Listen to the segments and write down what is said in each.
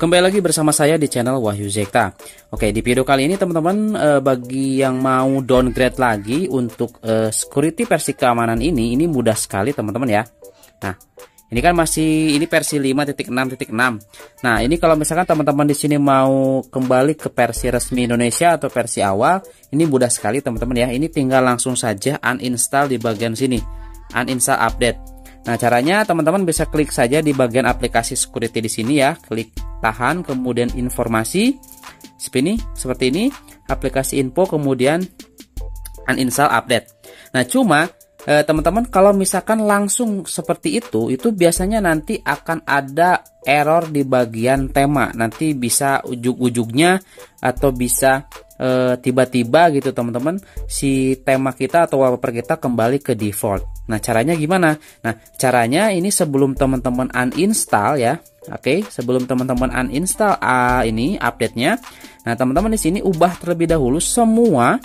Kembali lagi bersama saya di channel Wahyu Zekta. Oke, di video kali ini teman-teman, bagi yang mau downgrade lagi untuk security versi keamanan ini mudah sekali teman-teman ya. Nah, ini kan masih versi 5.6.6. Nah, ini kalau misalkan teman-teman di sini mau kembali ke versi resmi Indonesia atau versi awal, ini mudah sekali teman-teman ya. Ini tinggal langsung saja uninstall di bagian sini, uninstall update. Nah, caranya teman-teman bisa klik saja di bagian aplikasi security di sini ya, klik tahan, kemudian informasi, seperti ini, aplikasi info, kemudian uninstall update. Nah, cuma teman-teman kalau misalkan langsung seperti itu biasanya nanti akan ada error di bagian tema. Nanti bisa ujug-ujugnya atau bisa tiba-tiba gitu teman-teman, si tema kita atau wallpaper kita kembali ke default. Nah, caranya gimana? Nah, caranya ini sebelum teman-teman uninstall ya. Oke, sebelum teman-teman uninstall ini update-nya. Nah, teman-teman di sini ubah terlebih dahulu semua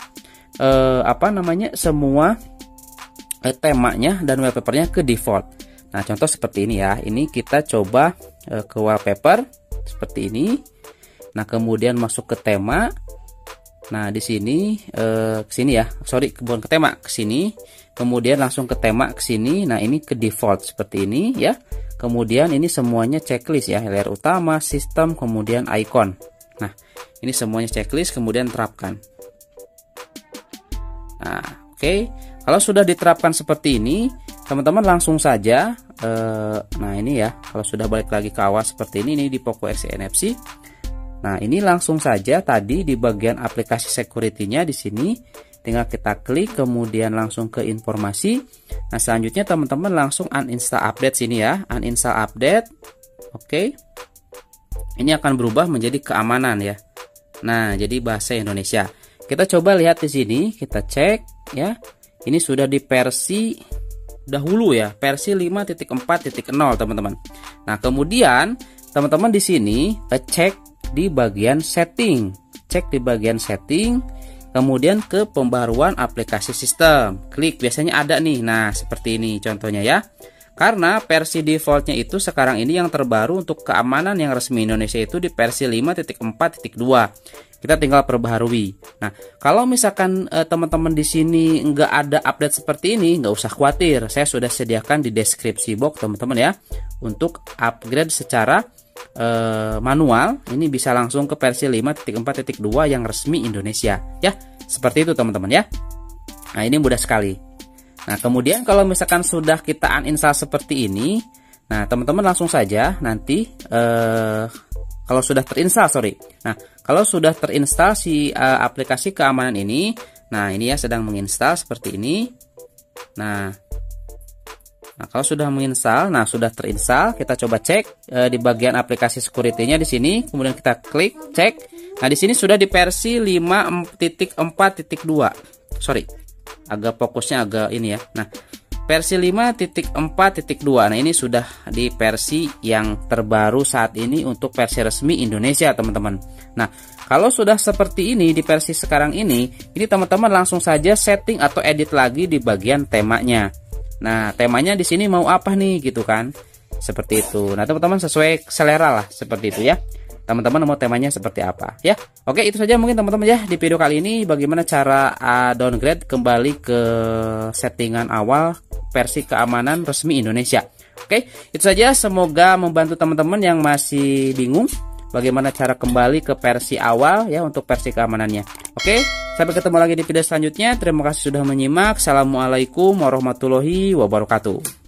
semua temanya dan wallpapernya ke default. Nah, contoh seperti ini ya. Ini kita coba ke wallpaper seperti ini. Nah, kemudian masuk ke tema. Nah, di sini ke sini ya. Sorry, bukan ke tema, ke sini. Kemudian langsung ke tema ke sini. Nah, ini ke default seperti ini ya. Kemudian ini semuanya checklist ya, layer utama, sistem, kemudian icon. Nah, ini semuanya checklist, kemudian terapkan. Nah, oke. Kalau sudah diterapkan seperti ini, teman-teman langsung saja. Nah, ini ya. Kalau sudah balik lagi ke awal seperti ini di Poco X NFC. Nah, ini langsung saja tadi di bagian aplikasi security-nya di sini. Tinggal kita klik, kemudian langsung ke informasi. Nah, selanjutnya teman-teman langsung uninstall update sini ya, uninstall update. Oke. Ini akan berubah menjadi keamanan ya. Nah, jadi bahasa Indonesia. Kita coba lihat di sini, kita cek ya. Ini sudah di versi dahulu ya, versi 5.4.0 teman-teman. Nah, kemudian teman-teman di sini cek di bagian setting. Cek di bagian setting. Kemudian ke pembaruan aplikasi sistem. Klik, biasanya ada nih. Nah, seperti ini contohnya ya. Karena versi defaultnya itu sekarang ini yang terbaru untuk keamanan yang resmi Indonesia itu di versi 5.4.2. Kita tinggal perbaharui. Nah, kalau misalkan teman-teman di sini nggak ada update seperti ini, nggak usah khawatir. Saya sudah sediakan di deskripsi box teman-teman ya. Untuk upgrade secara manual, ini bisa langsung ke versi 5.4.2 yang resmi Indonesia ya. Seperti itu teman-teman ya. Nah, ini mudah sekali. Nah, kemudian kalau misalkan sudah kita uninstall seperti ini, nah teman-teman langsung saja nanti kalau sudah terinstall, Nah, kalau sudah terinstall si aplikasi keamanan ini, nah ini ya sedang menginstal seperti ini. Nah, kalau sudah menginstal, nah sudah terinstall, kita coba cek di bagian aplikasi security-nya di sini, kemudian kita klik cek. Nah, di sini sudah di versi 5.4.2. Sorry, agak fokusnya agak ini ya. Nah, versi 5.4.2. Nah, ini sudah di versi yang terbaru saat ini untuk versi resmi Indonesia, teman-teman. Nah, kalau sudah seperti ini di versi sekarang ini teman-teman langsung saja setting atau edit lagi di bagian temanya. Nah, temanya di sini mau apa nih gitu kan? Seperti itu. Nah, teman-teman sesuai selera lah seperti itu ya. Teman-teman mau temanya seperti apa ya. Oke, itu saja mungkin teman-teman ya di video kali ini, bagaimana cara downgrade kembali ke settingan awal versi keamanan resmi Indonesia. Oke, itu saja, semoga membantu teman-teman yang masih bingung bagaimana cara kembali ke versi awal ya untuk versi keamanannya. Oke, sampai ketemu lagi di video selanjutnya. Terima kasih sudah menyimak. Assalamualaikum warahmatullahi wabarakatuh.